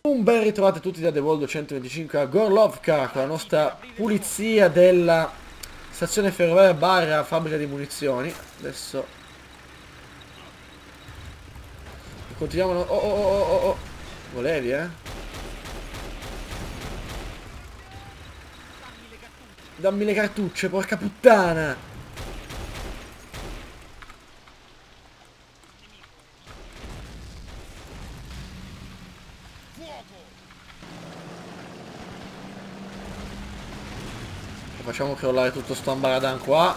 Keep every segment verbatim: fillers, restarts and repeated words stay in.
Un ben ritrovati a tutti da The Wall duecentoventicinque a Gorlovka con la nostra pulizia della stazione ferroviaria barra fabbrica di munizioni. Adesso continuiamo. Oh oh oh oh oh. Volevi, eh? Dammi le cartucce, porca puttana! Facciamo crollare tutto sto ambaradan qua.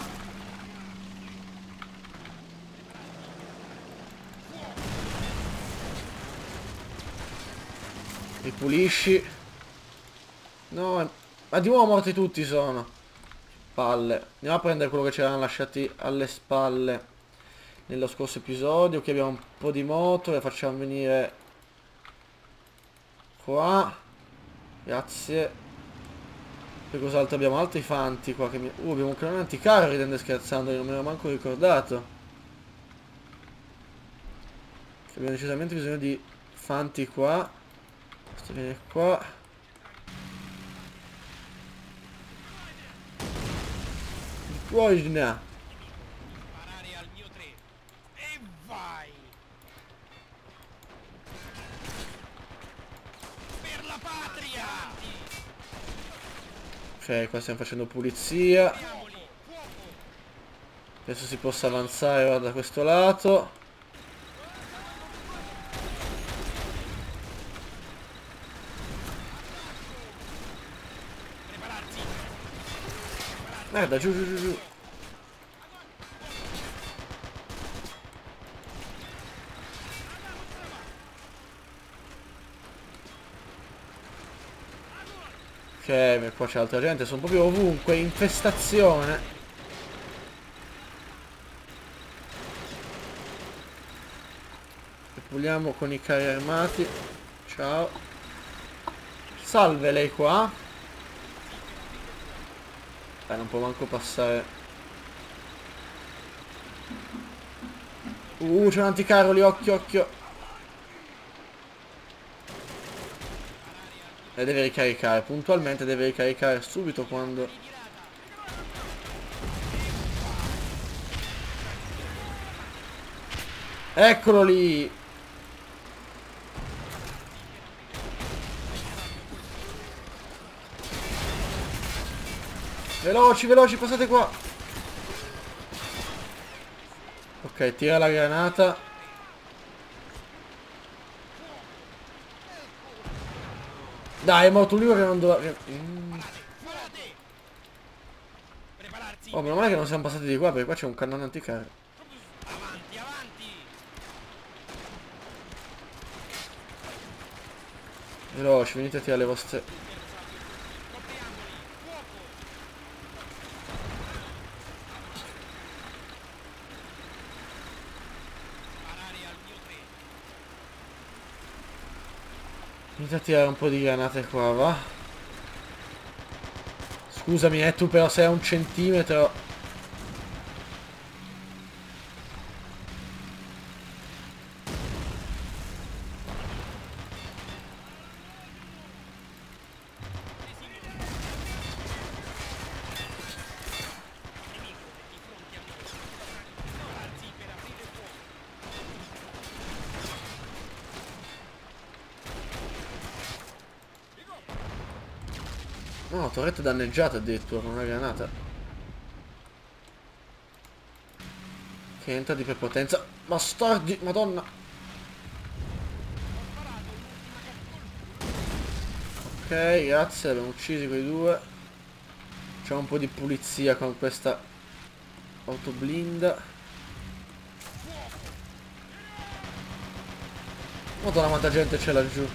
Ripulisci. No, ma di nuovo morti tutti sono. Palle. Andiamo a prendere quello che ci erano lasciati alle spalle nello scorso episodio. Qui abbiamo un po' di moto. Le facciamo venire qua. Grazie. Per cos'altro abbiamo? Altri fanti qua che mi... Uh, abbiamo un cannone anticarro, ridendo e scherzando, non me l'ho manco ricordato. Abbiamo decisamente bisogno di fanti qua. Questo viene qua. Guarda. Parare al mio tre. E vai! Per la patria! Ok, qua stiamo facendo pulizia. Penso si possa avanzare ora da questo lato. Merda, giù giù giù giù. Ok, qua c'è altra gente, sono proprio ovunque, infestazione. E puliamo con i carri armati. Ciao. Salve lei qua. Eh, non può manco passare. Uh, c'è un anticarro lì, occhio, occhio. E deve ricaricare, puntualmente deve ricaricare subito quando... Eccolo lì! Veloci, veloci, passate qua! Ok, tira la granata. Dai, è morto l'unico che non doveva... Mm. Oh, meno male che non siamo passati di qua, perché qua c'è un cannone anticarro. Avanti, avanti! Veloci, venite a tirare le vostre... Venite a tirare un po' di granate qua, va? Scusami, eh, tu però sei a un centimetro. No, torretta danneggiata addirittura con una granata. Che entra di prepotenza. Bastardi, madonna. Ok, grazie, abbiamo uccisi quei due. Facciamo un po' di pulizia con questa autoblinda. Madonna quanta gente c'è laggiù.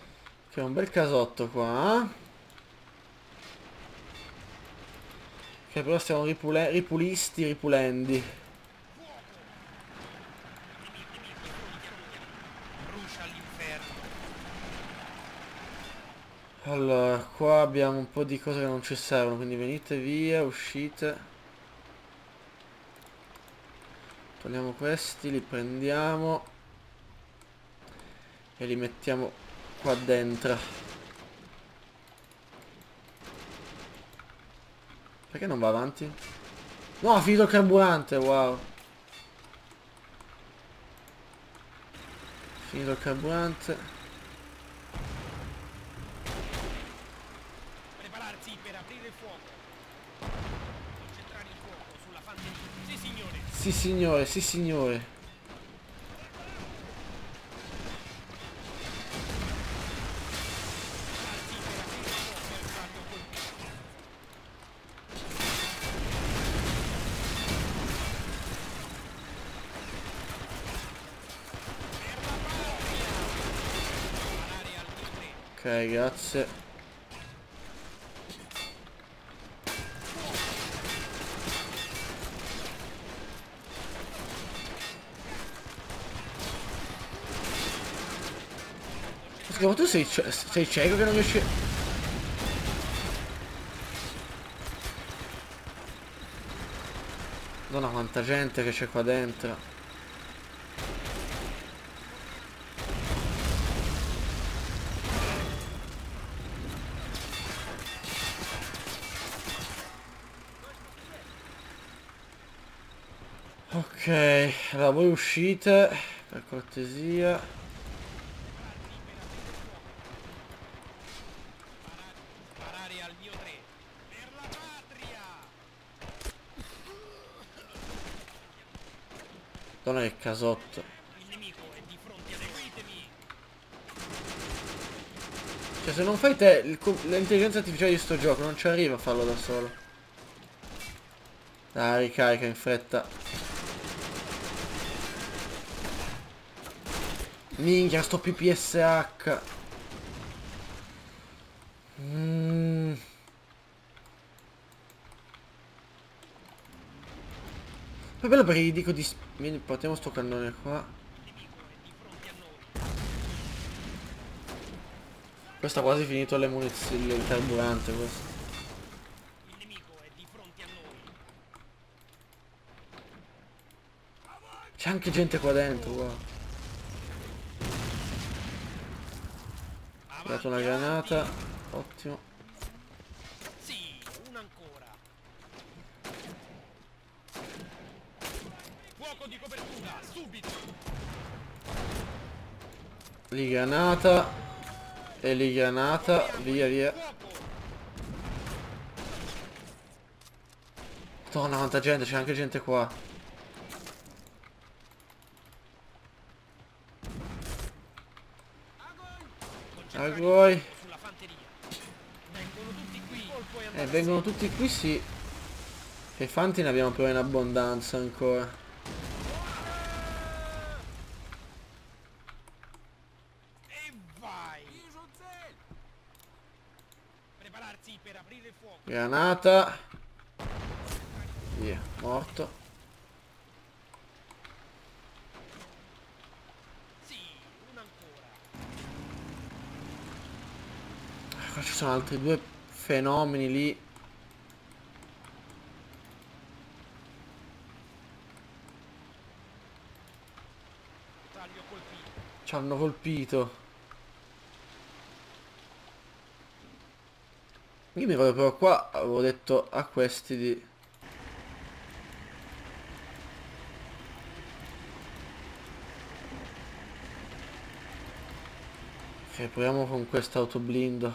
C'è un bel casotto qua. Che però stiamo ripule ripulisti, ripulendi. Brucia all'inferno. Allora, qua abbiamo un po' di cose che non ci servono, quindi venite via, uscite. Togliamo questi, li prendiamo e li mettiamo qua dentro. Perché non va avanti? No, ha finito il carburante, wow. Finito il carburante. Prepararsi per aprire il fuoco. Concentrare il fuoco sulla fanteria. Sì, signore. Sì signore, sì signore. Prepararsi per aprire il fuoco. Bersaglio colpito. Sparare al mio tre. Ok, grazie. Scusa, ma tu sei, cie- sei cieco che non riesci... Madonna quanta gente che c'è qua dentro. Ok, allora voi uscite, per cortesia. Sparare al mio tre. Per la patria. Madonna che casotto. Il nemico è di fronte a noi. Seguitemi. Cioè se non fai te, il co- l'intelligenza artificiale di sto gioco non ci arriva a farlo da solo. Dai, ricarica in fretta. Minchia, sto P P S H. Mm. Poi bello perché gli dico di... Vieni, portiamo sto cannone qua. Il nemico è di fronte a noi. Questo ha quasi finito le munizioni, il carburante questo. Il nemico è di fronte a noi. C'è anche gente qua dentro, wow. Ho dato una granata. Ottimo. Sì, una ancora. Fuoco di copertura, subito. Lì granata. E lì granata. Via, via. Fuoco. Madonna, quanta gente, c'è anche gente qua. Concentrare il Agoi. fuoco sulla fanteria. Vengono tutti qui. Il colpo è Eh, andato vengono tutti qui, sì. E fanti ne abbiamo però in abbondanza ancora. e vai. Prepararsi per aprire il fuoco. Granata. Via, morto. Sì, una ancora. Qua ci sono altri due fenomeni lì. Taglio colpito. Ci hanno colpito. Io mi ricordo però qua avevo detto a questi di... Ok, proviamo con questo autoblindo.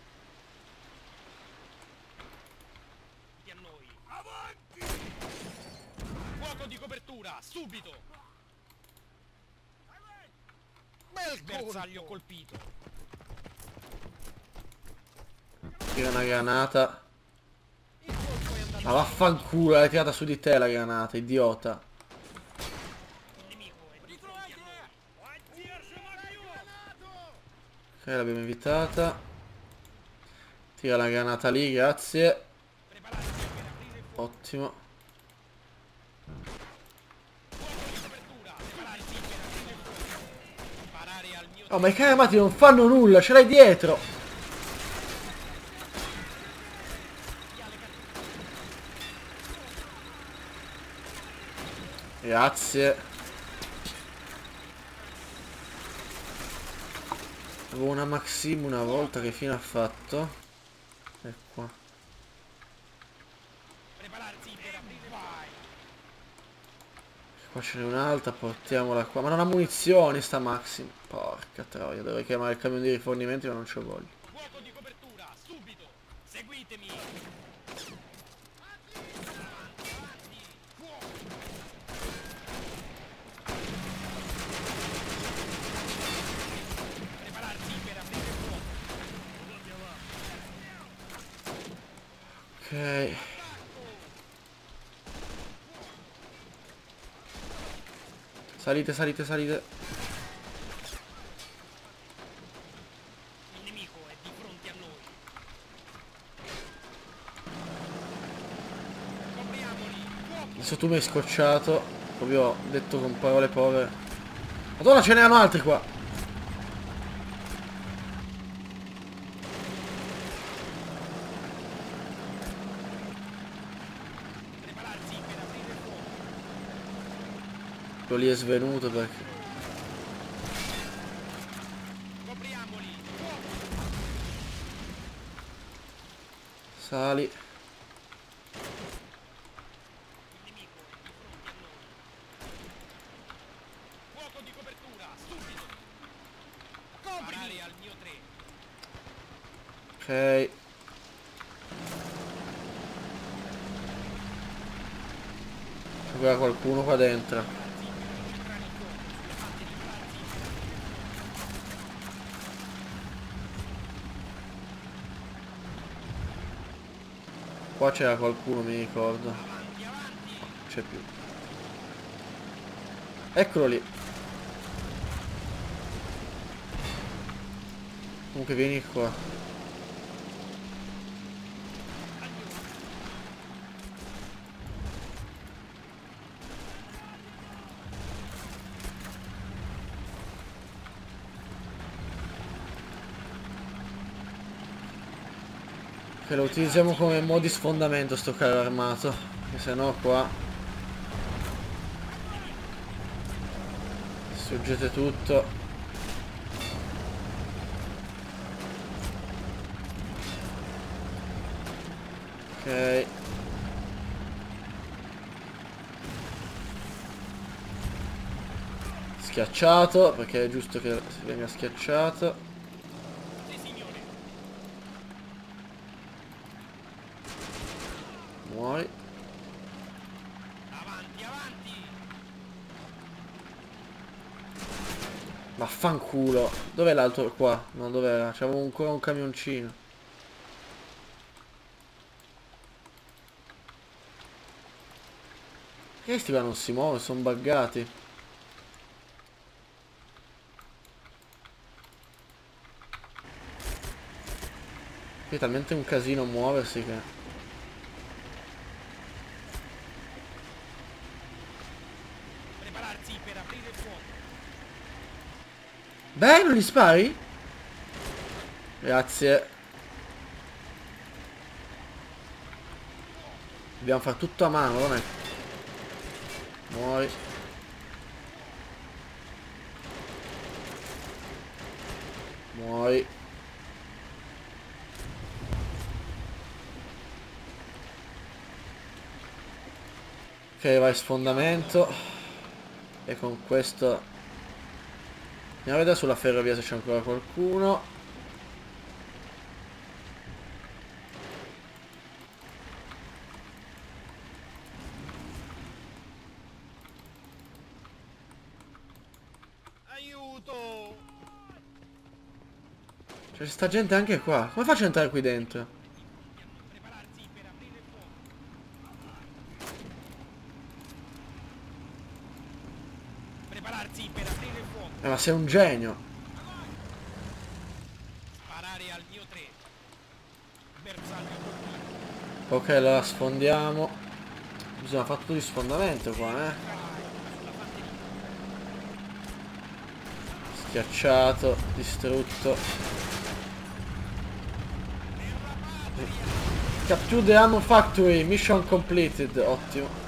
Di a noi. Avanti! Fuoco di copertura, subito. Bel bersaglio colpito. Tira una granata. Il colpo è andato. Ma vaffanculo, l'hai tirata su di te la granata, idiota. Il nemico è di fronte a noi. Ok, l'abbiamo evitata. Tira la granata lì, grazie. Prepararsi per aprire il Ottimo. Oh, ma i carri armati non fanno nulla, ce l'hai dietro. Grazie. Avevo una Maxim una volta, che fine ha fatto? È qua. Qua ce n'è un'altra, portiamola qua. Ma non ha munizioni sta Maxim. Porca troia, dovrei chiamare il camion di rifornimenti, ma non c'ho voglia. Fuoco di copertura, subito! Seguitemi! Prepararsi per aprire fuoco! Ok. Salite, salite, salite. Il nemico è di fronte a noi. Copriamoli! Fuoco! Adesso tu mi hai scocciato. Proprio detto con parole povere. Madonna, ce n'erano altri qua. Prepararsi per aprire fuoco! Quello lì è svenuto perché... Copriamoli! Fuoco! Sali. Il nemico è di fronte a noi. Fuoco di copertura, subito! Coprimi! Al mio tre. Ok. C'è ancora qualcuno qua dentro. Qua c'era qualcuno, mi ricordo. Avanti, avanti! Non c'è più. Eccolo lì. Comunque vieni qua. Che lo utilizziamo come mo' di sfondamento sto carro armato. Che se no qua distruggete tutto. Ok. Schiacciato, perché è giusto che si venga schiacciato. Sì, signore! Muori. Avanti, avanti! Vaffanculo. Dov'è l'altro qua? No, dov'era? C'avevo ancora un camioncino. Questi qua non si muovono, sono buggati. Qui è talmente un casino muoversi che... Prepararsi per aprire fuoco! Beh, non li spari? Grazie. Dobbiamo fare tutto a mano, non è? Muori. Muori. Ok, vai sfondamento. E con questo andiamo a vedere sulla ferrovia se c'è ancora qualcuno. Aiuto! C'è sta gente anche qua. Come faccio ad entrare qui dentro? Prepararsi per aprire fuoco! Prepararsi per aprire fuoco! Eh, ma sei un genio. Sparare al mio tre. Bersaglio colpito. Ok, allora sfondiamo. Bisogna fare tutto di sfondamento qua, eh. Schiacciato, distrutto. Capture the ammo factory, mission completed, ottimo.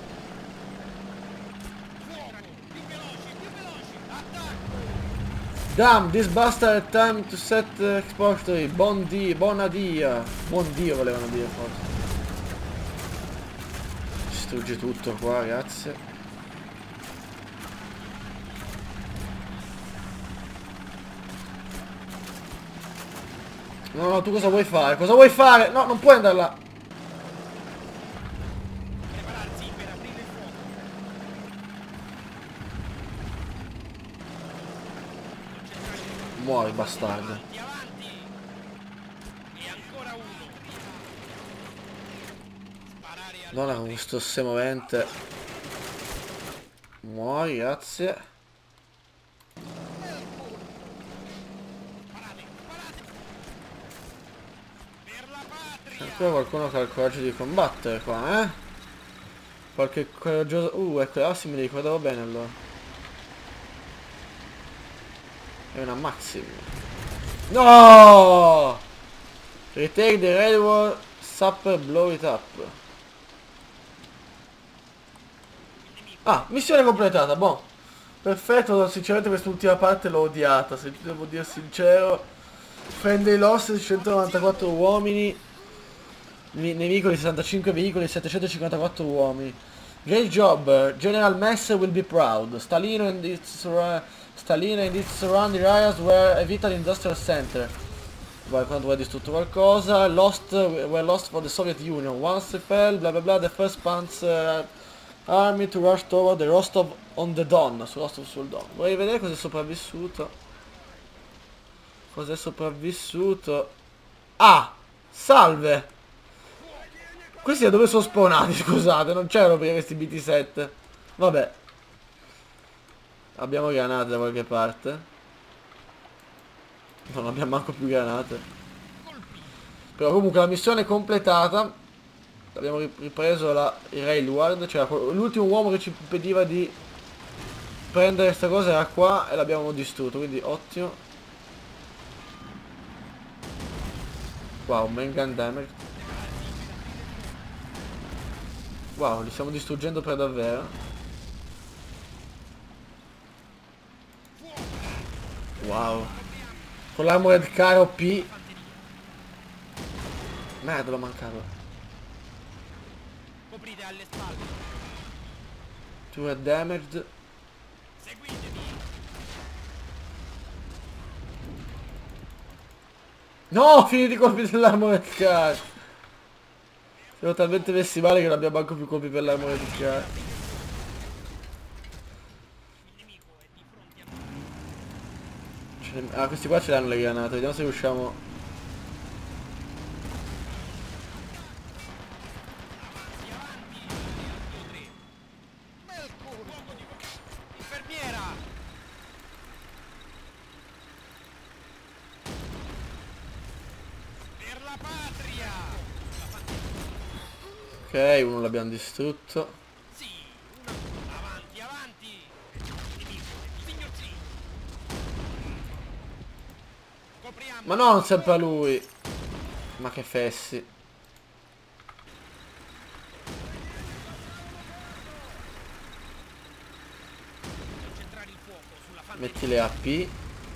Damn, this bastard had time to set uh, exportory, bon dia, buona dia. Buon Dio volevano dire forse. Distrugge tutto qua, grazie. No, no, tu cosa vuoi fare? Cosa vuoi fare? No, non puoi andare là. Prepararsi per aprire il fuoco. Muori, bastardo. Avanti, avanti. E ancora uno. Sparare al Madonna, con questo semovente. Muori, grazie. Sparate, sparate. Per la C'è patria. ancora qualcuno che ha il coraggio di combattere qua, eh? Qualche coraggioso... Uh, ecco, ah sì, me li ricordavo bene allora. È una Maxim. No! Retake the railroad, supper, blow it up. Ah, missione completata, boh. Perfetto, sinceramente quest'ultima parte l'ho odiata, se devo dire sincero. Prende i lost, centonovantaquattro uomini. Nemico di sessantacinque veicoli, settecentocinquantaquattro uomini. Great job, General Mess will be proud. Stalino and its, uh, Stalino and its surrounding areas were a vital industrial center. Vai, quando hai distrutto qualcosa. Lost, were lost for the Soviet Union. Once fell, bla bla bla, the first Panzer Army to rush toward the Rostov on the Don. Su Rostov sul Don. Vorrei vedere cosa è sopravvissuto. Cosa è sopravvissuto. Ah! Salve! Questi da dove sono spawnati, scusate, non c'erano prima questi B T sette. Vabbè. Abbiamo granate da qualche parte. Non abbiamo manco più granate. Però comunque la missione è completata. Abbiamo ripreso la, il railward. Cioè l'ultimo uomo che ci impediva di prendere questa cosa era qua e l'abbiamo distrutto. Quindi ottimo. Wow, main gun damage. Wow, li stiamo distruggendo per davvero. Wow. Con l'armored car O P. Merda, l'ho mancato. Coprite alle spalle. Two are damaged. Seguitemi. No, finiti i colpi dell'armored car. Siamo talmente messi male che non abbiamo manco più colpi per l'armored car. Il nemico è di fronte a noi. Ah, questi qua ce l'hanno le granate. Vediamo se riusciamo. Avanti, avanti. Due, tre. Fuoco di... Infermiera. Per la patria. Ok, uno l'abbiamo distrutto. Sì, una... Avanti, avanti. Nemico, signor sì. Copriamo. Ma no, non sempre a lui. Ma che fessi. Concentrare il fuoco sulla fanteria. Metti le A P.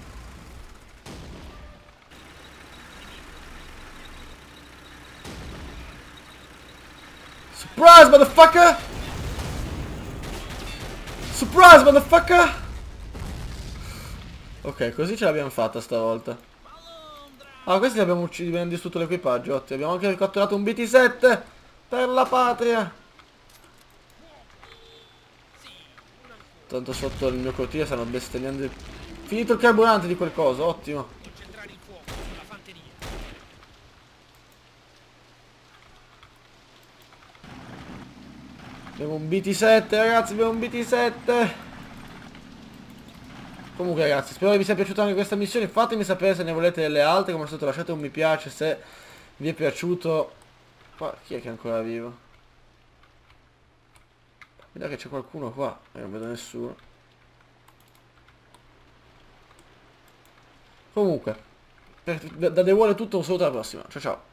Surprise, motherfucker! Surprise, motherfucker! Ok, così ce l'abbiamo fatta stavolta. Ah, questi li abbiamo uccisi, abbiamo distrutto l'equipaggio. Ottimo, abbiamo anche catturato un B T sette per la patria. Tanto sotto il mio cortile stanno bestemmiando. il- Finito il carburante di quel coso, ottimo. Concentrare il fuoco sulla fanteria. Abbiamo un B T sette, ragazzi, abbiamo un B T sette. Comunque ragazzi, spero che vi sia piaciuta anche questa missione. Fatemi sapere se ne volete delle altre. Come al solito lasciate un mi piace se vi è piaciuto. Qua, chi è che è ancora vivo? Vediamo che c'è qualcuno qua. E non vedo nessuno. Comunque, da The Wall è tutto, un saluto alla prossima. Ciao ciao.